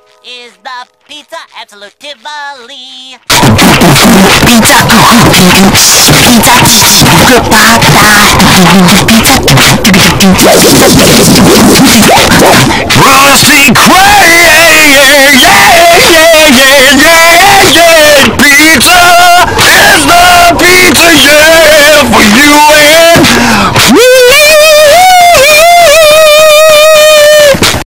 Is the pizza absolutely? Pizza, pizza, Krusty Krab, yeah!